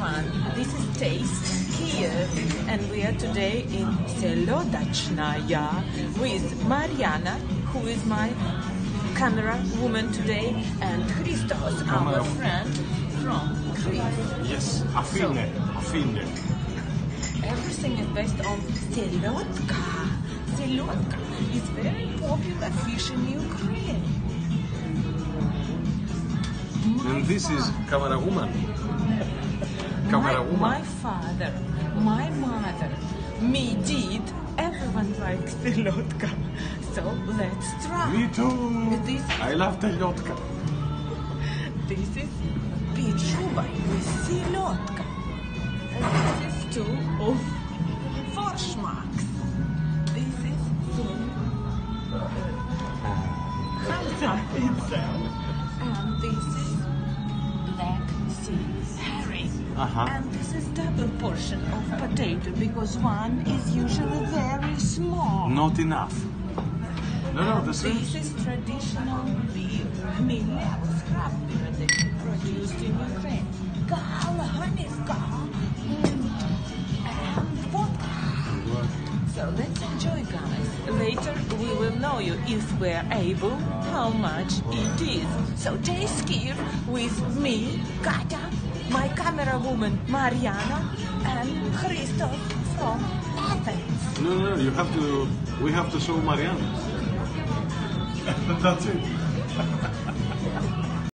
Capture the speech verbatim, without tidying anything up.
everyone. This is Taste Kyiv, and we are today in Селёдочная with Mariana, who is my camera woman today, and Christos, our friend from Kyiv. Yes, Afine, Afine. Everything is based on Селёдка. Селёдка is very popular fish in Ukraine. And this is camera woman. Camera my, woman. my father, my mother, me did, everyone likes Селёдка. So let's try. Me too. This, I love Селёдка. this is pichuba with Селёдка. And this is two of Forschmacks. This is Hamza itself. And this is Black Sea Herring. Uh-huh. And this is double portion of potato because one is usually very small. Not enough. No, no, this is... This is traditional beer, millet scrap beer that is produced in Ukraine. Gala, honey, gala, and vodka. So let's enjoy, guys. Later we will know you if we're able, how much it is. So taste Kyiv with me, Katya, my camera woman Mariana, and Christos from Athens. No, no, you have to... We have to show Mariana. That's it.